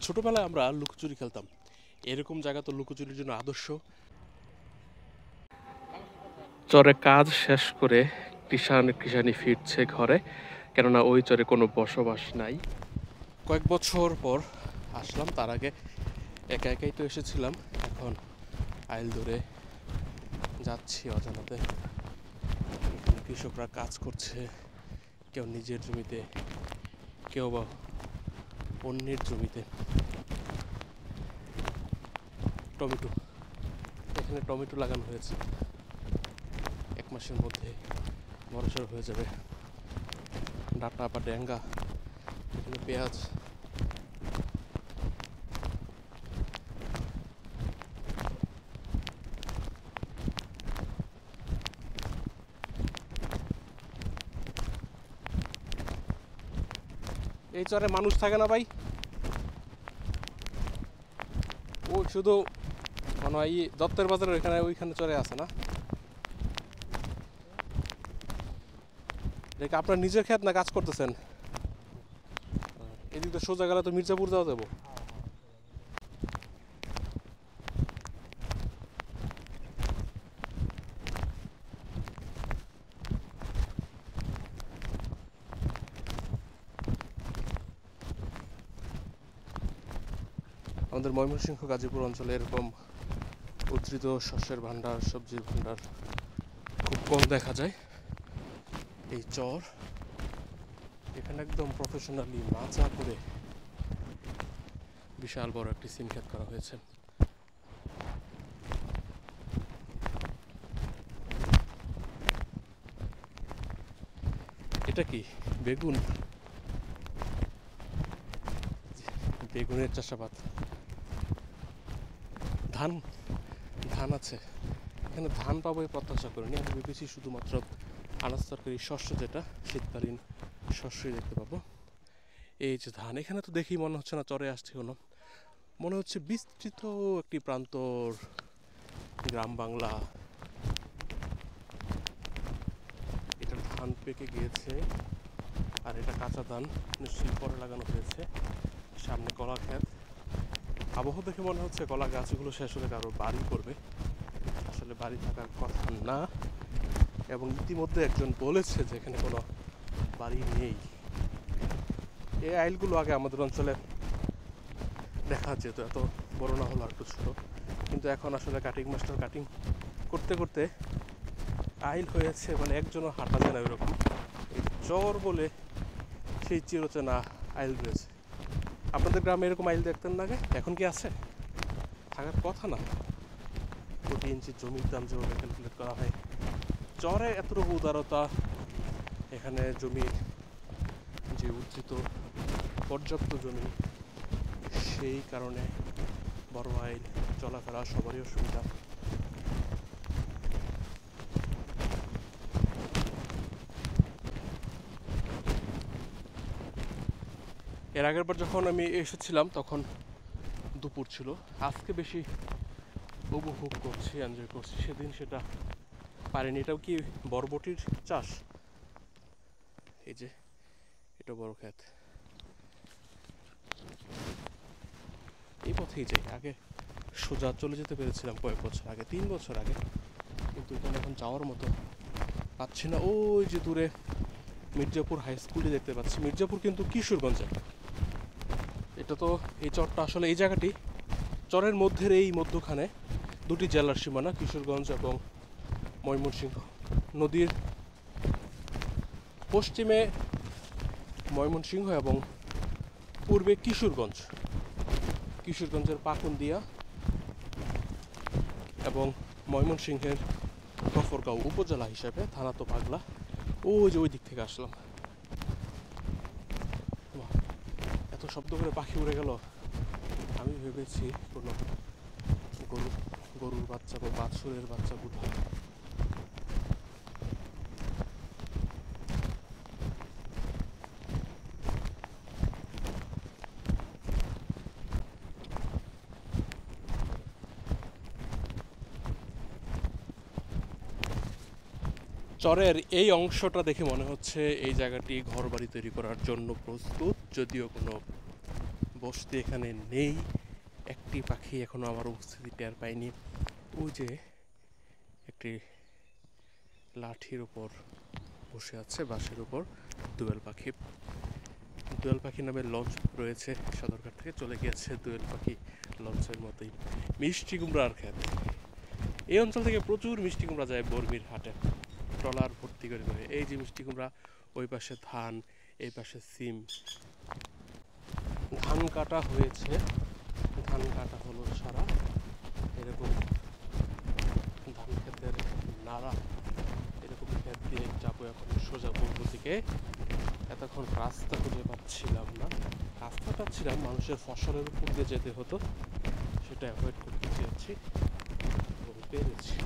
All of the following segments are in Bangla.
ছোটবেলায় আমরা লুকোচুরি খেলতাম। এরকম জায়গা তো লুকোচুরির জন্য আদর্শ। চরে কাজ শেষ করে কৃষানি ফিরছে ঘরে, কেননা ওই চরে কোনো বসবাস নাই। কয়েক বছর পর আসলাম, তার আগে একা একাই তো এসেছিলাম। এখন আইল ধরে যাচ্ছি অজানাতে। এখানে কৃষকরা কাজ করছে, কেউ নিজের জমিতে, কেউ বা অন্যের জমিতে। টমেটো, এখানে টমেটো লাগানো হয়েছে, 1 মাসের মধ্যে বড়সড় হয়ে যাবে। ডাটা বা ড্যাঙ্গা, এখানে পেঁয়াজ। এই চরে মানুষ থাকে না ভাই, ও শুধু মানে এই দত্তের বাজারের ওইখানে ওইখানে চরে আছে না? দেখ আপনার নিজের ক্ষেত না কাজ করতেছেন? এদিকে সোজা গেলে তো মির্জাপুর যাওয়া যাবো। আমাদের ময়মনসিংহ গাজীপুর অঞ্চলে এরকম উদ্ধৃত শস্যের ভাণ্ডার, সবজির ভাণ্ডার খুব কম দেখা যায়। এই চর, এখানে একদম প্রফেশনালি মাচা করে বিশাল বড় একটি সিম ক্ষেত করা হয়েছে। এটা কি বেগুন? বেগুনের চাষাবাদ। ধান, ধান আছে এখানে। ধান পাবো এই প্রত্যাশা করিনি, আমি ভেবেছি শুধুমাত্র আনাজ তরকারি শস্য, যেটা শীতকালীন শস্যই দেখতে পাবো। এই যে ধান, এখানে তো দেখেই মনে হচ্ছে না চরে আসছে কোনো, মনে হচ্ছে বিস্তৃত একটি প্রান্তর গ্রাম বাংলা। এটা ধান পেকে গিয়েছে, আর এটা কাঁচা ধান নিশ্চয়ই পরে লাগানো হয়েছে। সামনে কলা ক্ষেত। আবহাওয়া দেখে মনে হচ্ছে কলা গাছগুলো শেষ হলে কারো বাড়ি করবে, আসলে বাড়ি থাকার কথা না। এবং ইতিমধ্যে একজন বলেছে যে এখানে কোনো বাড়ি নেই। এই আইলগুলো আগে আমাদের অঞ্চলে দেখা যেত, এত বড় না হলো, একটু ছোট, কিন্তু এখন আসলে কাটিং মাস্টার কাটিং করতে করতে আইল হয়েছে, মানে একজনও হাঁটা যায় না এরকম। এই চর বলে সেই চিরচেনা আইল রয়েছে। আপনাদের গ্রামে এরকম আইল দেখতেন না আগে? এখন কি আছে? থাকার কথা না। প্রতি ইঞ্চি জমির দাম যেভাবে ক্যালকুলেট করা হয়, চরে এতটুকু উদারতা, এখানে জমির যে উদ্ধৃত পর্যাপ্ত জমি, সেই কারণে বড় আইল, চলাফেরা সবারই অসুবিধা। এর আগের বার যখন আমি এসেছিলাম তখন দুপুর ছিল, আজকে বেশি উপভোগ করছি, এনজয় করছি। সেদিন সেটা পারিনি। এটাও কি বরবটির চাষ? এই যে এটা বড় ক্ষেত, এই পথেই যাই। আগে সোজা চলে যেতে পেরেছিলাম কয়েক বছর আগে, 3 বছর আগে, কিন্তু এখানে এখন যাওয়ার মতো পাচ্ছি না। ওই যে দূরে মির্জাপুর হাই স্কুলটি দেখতে পাচ্ছি। মির্জাপুর কিন্তু কিশোরগঞ্জে। এটা তো, এই চরটা আসলে, এই জায়গাটি চরের মধ্যের এই মধ্যখানে দুটি জেলার সীমানা, কিশোরগঞ্জ এবং ময়মনসিংহ। নদীর পশ্চিমে ময়মনসিংহ এবং পূর্বে কিশোরগঞ্জ, কিশোরগঞ্জের পাকুন্দিয়া এবং ময়মনসিংহের গফরগাঁও উপজেলা হিসেবে, থানা তো পাগলা। ওই যে ওই দিক থেকে আসলাম। এত শব্দ করে পাখি উড়ে গেল, আমি ভেবেছি কোনো গরুর বাচ্চা বা বাছুরের বাচ্চা কোথাও। চরের এই অংশটা দেখে মনে হচ্ছে এই জায়গাটি ঘর বাড়ি তৈরি করার জন্য প্রস্তুত, যদিও কোনো বসতি এখানে নেই, একটি পাখি এখনো আমার উপস্থিতি টের পায়নি। ওই যে একটি লাঠির উপর বসে আছে বাঁশের উপর দোয়েল পাখি। দোয়েল পাখি নামে লঞ্চ রয়েছে সদরঘাট থেকে, চলে গিয়েছে দোয়েল পাখি লঞ্চের মতোই। মিষ্টি কুমড়ার ক্ষেত, এই অঞ্চল থেকে প্রচুর মিষ্টি কুমড়া যায় বর্মির হাটে ট্রলার ভর্তি করে করে। এই যে মিষ্টি কুমড়া, ওই পাশে ধান, এই পাশে সিম। ধান কাটা হয়েছে, ধান কাটা হলো সারা। এরকম ধান ক্ষেতের নাড়া, এরকম ক্ষেত দিয়ে যাবো এখন সোজা পূর্ব দিকে। এতক্ষণ রাস্তা খুঁজে পাচ্ছিলাম না, রাস্তা পাচ্ছিলাম মানুষের ফসলের উপর দিয়ে যেতে হতো, সেটা অ্যাভয়েড করতে চেয়েছি এবং পেরেছি।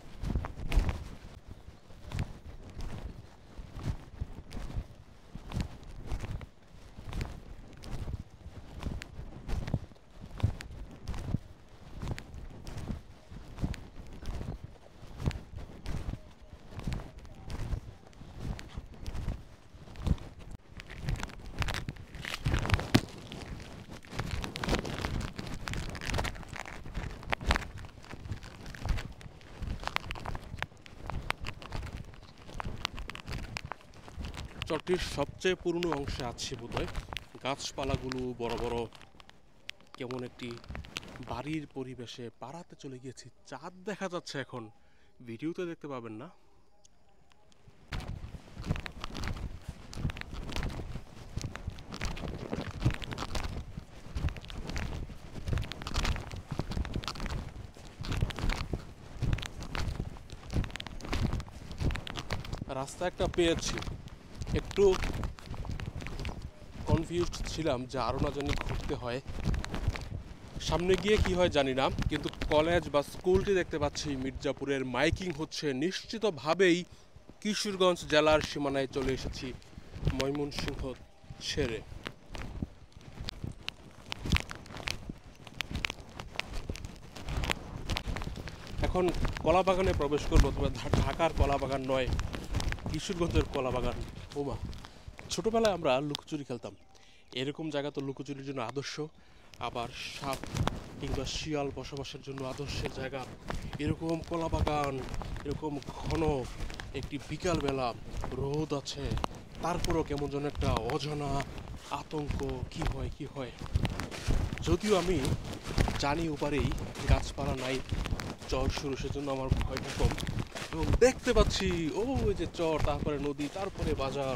চরটির সবচেয়ে পুরনো অংশে আছি বোধহয়। গাছপালাগুলো বড় বড়, কেমন একটি বাড়ির পরিবেশে পাড়াতে চলে গিয়েছি। চাঁদ দেখা যাচ্ছে এখন, ভিডিওতে দেখতে পাবেন না। রাস্তা একটা পেয়েছি, একটু কনফিউজড ছিলাম যে আরও না জানি ঘুরতে হয়, সামনে গিয়ে কি হয় জানি না, কিন্তু কলেজ বা স্কুলটি দেখতে পাচ্ছি মির্জাপুরের। মাইকিং হচ্ছে, নিশ্চিতভাবেই কিশোরগঞ্জ জেলার সীমানায় চলে এসেছি ময়মনসিংহ ছেড়ে। এখন কলা বাগানে প্রবেশ করবো, তবে ঢাকার কলা বাগান নয়, কিশোরগঞ্জের কলা বাগান। ওমা, ছোটোবেলায় আমরা লুকোচুরি খেলতাম, এরকম জায়গা তো লুকোচুরির জন্য আদর্শ। আবার সাপ কিংবা শিয়াল বসবাসের জন্য আদর্শের জায়গা। এরকম কলা বাগান, এরকম ঘন একটি বিকালবেলা, রোদ আছে, তারপরও কেমন যেন একটা অজানা আতঙ্ক, কি হয় কি হয়। যদিও আমি জানি ওপারেই গাছপালা নাই, চর শুরু, সেজন্য আমার ভয়টা কম। এবং দেখতে পাচ্ছি ওই যে চর, তারপরে নদী, তারপরে বাজার।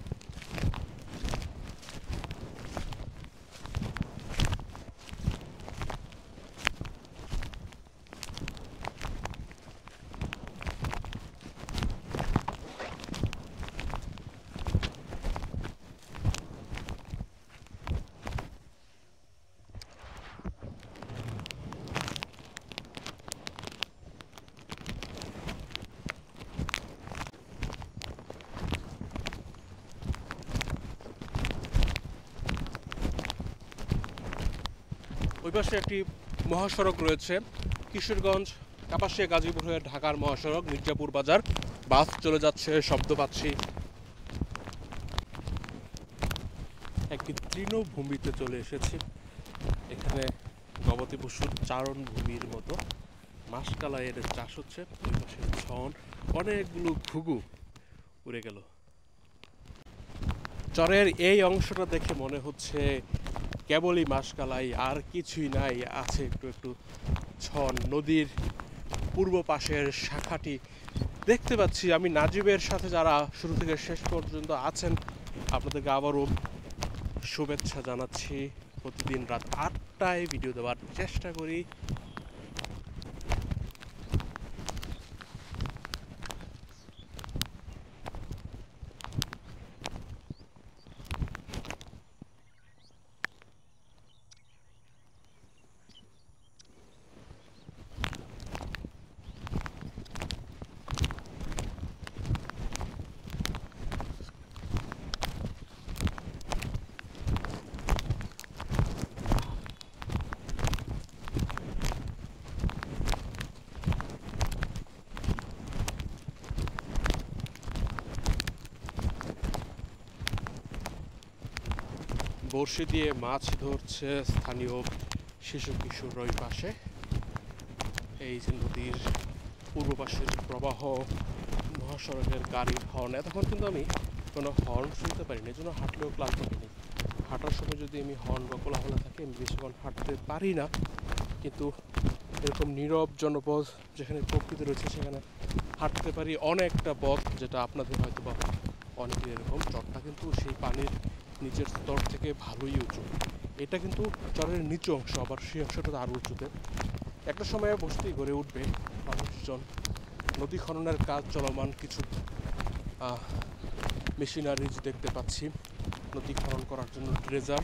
ওই পাশে একটি মহাসড়ক রয়েছে, কিশোরগঞ্জ কাপাসিয়া গাজীপুর হয়ে ঢাকার মহাসড়ক, মির্জাপুর বাজার। বাস চলে যাচ্ছে, শব্দ পাচ্ছি। একটি তৃণভূমিতে চলে এসেছি, এখানে গবাদি পশুর চারণ ভূমির মতো। মাসকালাই এর চাষ হচ্ছে, ওই পাশে ছন, অনেকগুলো ঘুঘু উড়ে গেল। চরের এই অংশটা দেখে মনে হচ্ছে কেবলই মাসকালাই, আর কিছুই নাই, আছে একটু একটু ছন। নদীর পূর্ব পাশের শাখাটি দেখতে পাচ্ছি। আমি নাজিবের সাথে যারা শুরু থেকে শেষ পর্যন্ত আছেন, আপনাদেরকে আবারও শুভেচ্ছা জানাচ্ছি। প্রতিদিন রাত 8টায় ভিডিও দেওয়ার চেষ্টা করি। বড়শি দিয়ে মাছ ধরছে স্থানীয় শিশু কিশোর ওই পাশে। এই যে নদীর পূর্ব পাশের প্রবাহ, মহাসড়কের গাড়ির হর্ন। এতক্ষণ কিন্তু আমি কোনো হর্ন শুনতে পারিনি, এই জন্য হাঁটলেও ক্লান্ত হইনি। হাঁটার সময় যদি আমি হর্ন বা কোলাহল থাকে আমি বেশিক্ষণ হাঁটতে পারি না, কিন্তু এরকম নীরব জনপদ যেখানে প্রকৃতি রয়েছে সেখানে হাঁটতে পারি অনেকটা পথ, যেটা আপনাদের হয়তো বা অনেকের এরকম। চরটা কিন্তু সেই পানির নিচের স্তর থেকে ভালোই উঁচু। এটা কিন্তু চরের নিচু অংশ, আবার সেই অংশটা আরও উঁচুতে। একটা সময়ে বসতেই গড়ে উঠবে মানুষজন। নদী খননের কাজ চলমান, কিছু মেশিনারিজ দেখতে পাচ্ছি নদী খনন করার জন্য, ড্রেজার।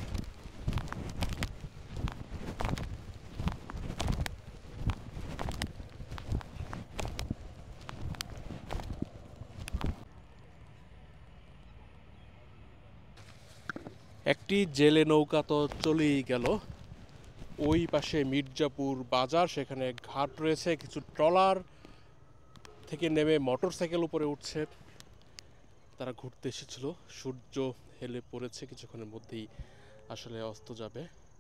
একটি জেলে নৌকা তো চলেই গেল। ওই পাশে মির্জাপুর বাজার, সেখানে ঘাট রয়েছে, কিছু ট্রলার থেকে নেমে মোটর সাইকেল উপরে উঠছে। তারা ঘুরতে এসেছিল। সূর্য হেলে পড়েছে, কিছুক্ষণের মধ্যেই আসলে অস্ত যাবে।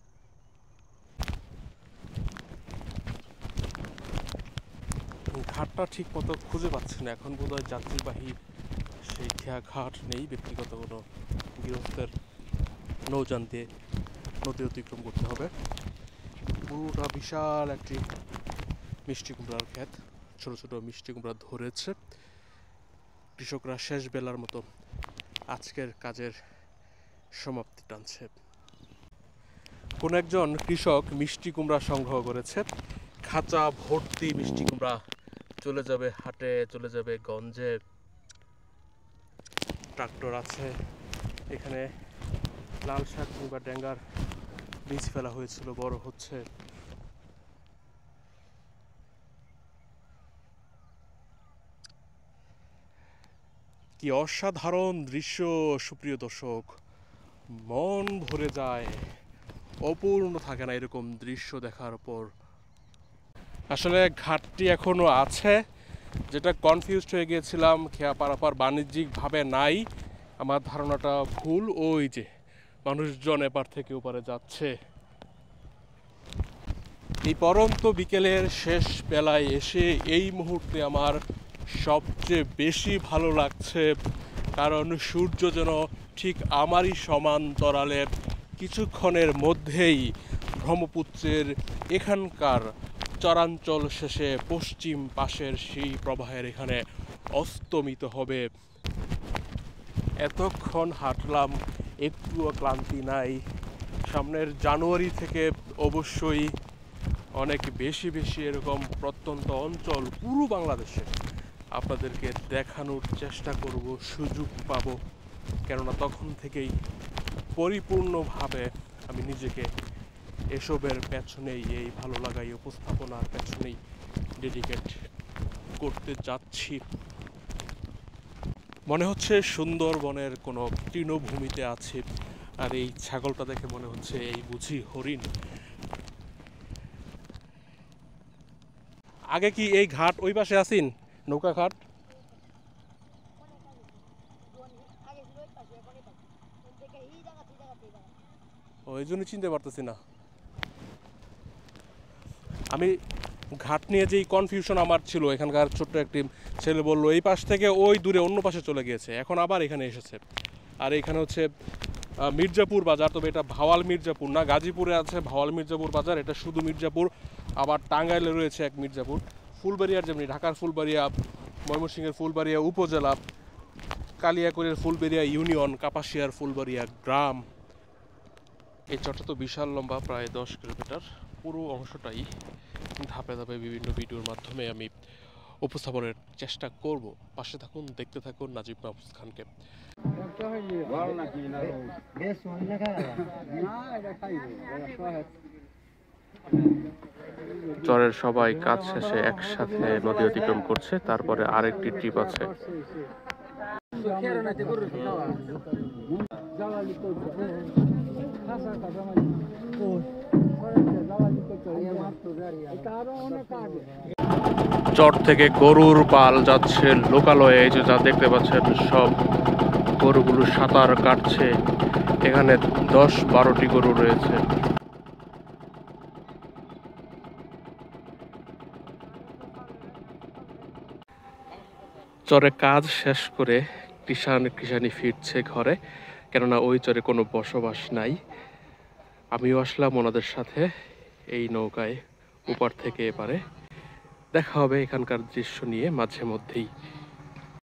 ঘাটটা ঠিক মতো খুঁজে পাচ্ছি না এখন, বোধহয় যাত্রীবাহী সেই ঘাট নেই, ব্যক্তিগত কোনো গৃহস্থের নৌযান দিয়ে নদী অতিক্রম করতে হবে। পুরোটা বিশাল একটি মিষ্টি কুমড়ার ক্ষেত, ছোট ছোট মিষ্টি কুমড়া ধরেছে। কৃষকরা শেষ বেলার মতো আজকের কাজের সমাপ্তি টানছে। কোন একজন কৃষক মিষ্টি কুমড়া সংগ্রহ করেছে, খাঁচা ভর্তি মিষ্টি কুমড়া। চলে যাবে হাটে, চলে যাবে গঞ্জে। ট্রাক্টর আছে এখানে। লাল শাক কিংবা ড্যাঙ্গার বীজ ফেলা হয়েছিল, বড় হচ্ছে। কি অসাধারণ দৃশ্য সুপ্রিয় দর্শক, মন ভরে যায়, অপূর্ণ থাকে না এরকম দৃশ্য দেখার পর। আসলে ঘাটটি এখনো আছে, যেটা কনফিউজড হয়ে গিয়েছিলাম, খেয়া পারাপার বাণিজ্যিকভাবে নাই, আমার ধারণাটা ভুল। ওই যে মানুষজন এপার থেকে ওপারে যাচ্ছে। এই পরন্ত বিকেলের শেষ বেলায় এসে এই মুহূর্তে আমার সবচেয়ে বেশি ভালো লাগছে, কারণ সূর্য যেন ঠিক আমারই সমান্তরালে কিছুক্ষণের মধ্যেই ব্রহ্মপুত্রের এখানকার চরাঞ্চল শেষে পশ্চিম পাশের সেই প্রবাহের এখানে অস্তমিত হবে। এতক্ষণ হাঁটলাম, একটুও ক্লান্তি নাই। সামনের জানুয়ারি থেকে অবশ্যই অনেক বেশি বেশি এরকম প্রত্যন্ত অঞ্চল পুরো বাংলাদেশে আপনাদেরকে দেখানোর চেষ্টা করব, সুযোগ পাব। কেননা তখন থেকেই পরিপূর্ণভাবে আমি নিজেকে এসবের পেছনেই, এই ভালো লাগাই উপস্থাপনার পেছনেই ডেডিকেট করতে যাচ্ছি। মনে হচ্ছে সুন্দরবনের কোনো তৃণভূমিতে আছে, আর এই ছাগলটা দেখে মনে হচ্ছে এই বুঝি হরিণ। আগে কি এই ঘাট ওই পাশে আসিন, নৌকা ঘাট? ওই জন্য চিনতে পারতেছি না আমি। ঘাট নিয়ে যেই কনফিউশন আমার ছিল, এখানকার ছোট্ট একটি ছেলে বললো এই পাশ থেকে ওই দূরে অন্য পাশে চলে গিয়েছে, এখন আবার এখানে এসেছে। আর এখানে হচ্ছে মির্জাপুর বাজার, তবে এটা ভাওয়াল মির্জাপুর না। গাজীপুরে আছে ভাওয়াল মির্জাপুর বাজার, এটা শুধু মির্জাপুর। আবার টাঙ্গাইলে রয়েছে এক মির্জাপুর। ফুলবাড়িয়ার যেমনি ঢাকার ফুলবাড়িয়া, ময়মনসিংহের ফুলবাড়িয়া উপজেলা, কালিয়াকৈরের ফুলবাড়িয়া ইউনিয়ন, কাপাসিয়ার ফুলবাড়িয়া গ্রাম। এই চরটা তো বিশাল লম্বা, প্রায় 10 কিলোমিটার। পুরো অংশটাই ধাপে ধাপে বিভিন্ন ভিডিওর মাধ্যমে আমি উপস্থাপনের চেষ্টা করব। পাশে থাকুন, দেখতে থাকুন নাজিব মাহফুজ খানকে। চরের সবাই কাজ শেষে একসাথে নদী অতিক্রম করছে, তারপরে আরেকটি ট্রিপ আছে। চর থেকে গরুর পাল যাচ্ছে লোকালয়ে, এই যে যা দেখতে পাচ্ছেন সব গরুগুলো সাঁতার কাটছে। এখানে 10-12টি গরু রয়েছে। চরে কাজ শেষ করে কৃষানি ফিরছে ঘরে, কেননা ওই চরে কোনো বসবাস নাই। আমিও আসলাম ওনাদের সাথে এই নৌকায় ওপার থেকে এপারে। দেখা হবে এখানকার দৃশ্য নিয়ে মাঝে মধ্যেই।